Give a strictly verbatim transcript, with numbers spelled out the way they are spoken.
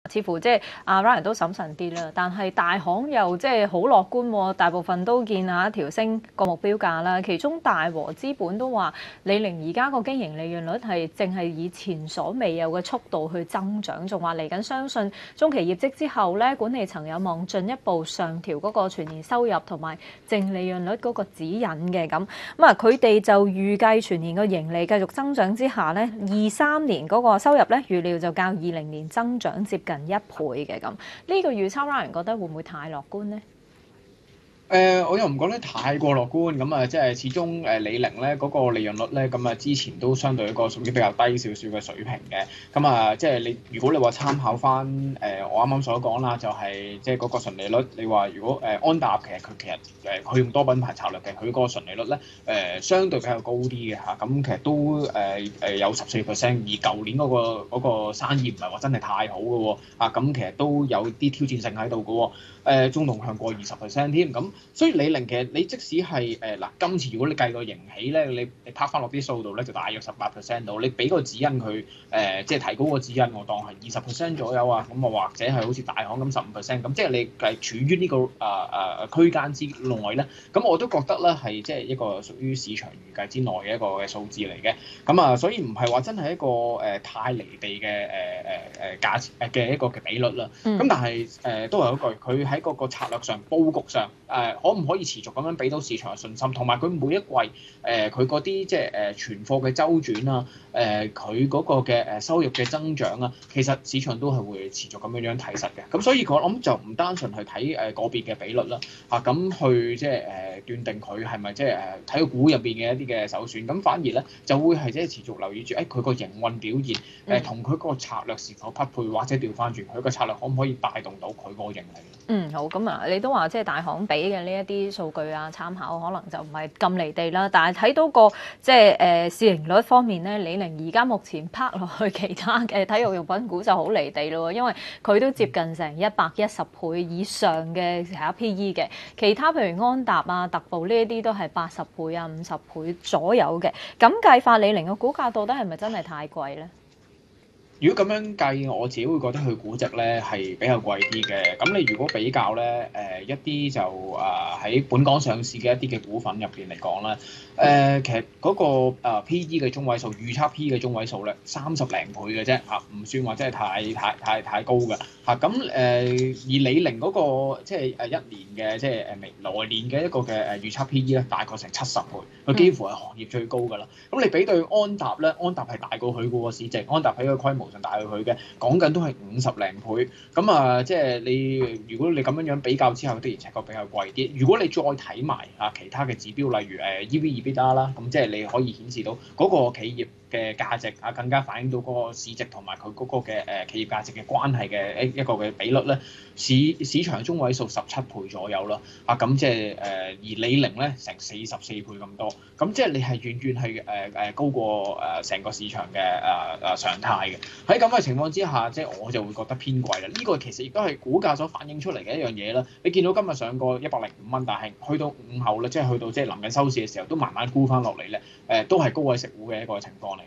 似乎即係阿 Ryan 都審慎啲啦，但係大行又即係好樂觀喎，大部分都見下調升個目標價啦。其中大和資本都話，李寧而家個經營利潤率係淨係以前所未有嘅速度去增長，仲話嚟緊相信中期業績之後咧，管理層有望進一步上調嗰個全年收入同埋淨利潤率嗰個指引嘅咁。咁啊，佢哋就預計全年個盈利繼續增長之下咧，二三年嗰個收入咧預料就較二零年增長接近一倍嘅咁，呢個預測 Ryan 覺得會唔會太樂觀呢？ 誒、呃，我又唔覺得太過樂觀，咁啊，即係始終誒李寧咧嗰個利潤率咧，咁啊之前都相對一個屬於比較低少少嘅水平嘅，咁啊，即係你如果你話參考翻誒、呃、我啱啱所講啦，就係即係嗰個純利率，你話如果誒、呃、安踏其實佢其實誒佢用多品牌策略嘅，佢嗰個純利率咧誒、呃、相對比較高啲嘅嚇，咁其實都誒誒、呃、有十四 percent，而舊年嗰、那個嗰、那個生意唔係話真係太好嘅喎，啊咁其實都有啲挑戰性喺度嘅喎。誒中同向過二十 percent 添，咁所以李寧其實你即使係誒嗱，今次如果你計個盈喜咧，你你拍翻落啲數度咧，就大約十八 percent 度，你俾個指引佢誒、呃，即係提高個指引，我當係二十 percent 左右啊，咁啊或者係好似大行咁十五 percent，咁即係你係處於呢、這個誒誒、呃、區間之內咧，咁我都覺得咧係即係一個屬於市場預計之內嘅一個嘅數字嚟嘅，咁啊所以唔係話真係一個誒、呃、太離地嘅誒誒誒價錢誒嘅一個嘅比率啦，咁、嗯、但係誒、呃、都係嗰句佢喺喺嗰個策略上、佈局上，誒、呃、可唔可以持續咁樣俾到市場嘅信心？同埋佢每一季誒佢嗰啲即係誒存貨嘅周轉啊，誒佢嗰個嘅誒收入嘅增長啊，其實市場都係會持續咁樣樣睇實嘅。咁所以我諗就唔單純去睇誒個別嘅比率啦，啊咁去即係誒斷定佢係咪即係誒睇個股入邊嘅一啲嘅首選，咁反而咧就會係即係持續留意住誒佢個營運表現誒同佢嗰個策略是否匹配，或者調翻轉佢個策略可唔可以帶動到佢個盈利？ 嗯，好，咁啊，你都話即係大行俾嘅呢一啲數據啊，參考可能就唔係咁離地啦。但係睇到個即係誒、呃、市盈率方面咧，李寧而家目前拍落去其他嘅體育用品股就好離地咯，因為佢都接近成一百一十倍以上嘅其他 P E 嘅，其他譬如安踏啊、特步呢一啲都係八十倍啊、五十倍左右嘅。咁計法，李寧嘅股價到底係咪真係太貴咧？ 如果咁樣計，我自己會覺得佢估值咧係比較貴啲嘅。咁你如果比較咧，誒、呃、一啲就啊喺、呃、本港上市嘅一啲嘅股份入邊嚟講咧，誒、呃、其實嗰、那個、呃、P E 嘅中位數，預測 P E 嘅中位數咧三十零倍嘅啫嚇，唔算話真係太太太太高嘅嚇。咁、啊、誒、呃、而李寧嗰、那個即係誒一年嘅即係誒未來年嘅一個嘅誒預測 P E 咧，大概成七十倍，佢幾乎係行業最高㗎啦。咁你比對安踏咧，安踏係大過佢個市值，安踏喺個規模大過佢嘅，講緊都係五十零倍，咁啊，即係你如果你咁樣樣比較之後，的而且確比較貴啲。如果你再睇埋啊其他嘅指標，例如誒 E V EBITDA 啦，咁即係你可以顯示到嗰個企業嘅價值啊，更加反映到嗰個市值同埋佢嗰個嘅誒企業價值嘅關係嘅一一個嘅比率咧，市市場中位數十七倍左右啦，啊咁即係誒而李寧咧成四十四倍咁多，咁即係你係遠遠係誒誒高過誒成個市場嘅誒誒常態嘅。喺咁嘅情況之下，即係我就會覺得偏貴啦。呢個其實亦都係股價所反映出嚟嘅一樣嘢啦。你見到今日上過一百零五蚊，但係去到午後咧，即係去到即係臨近收市嘅時候，都慢慢沽翻落嚟咧。誒，都係高位食糊嘅一個情況嚟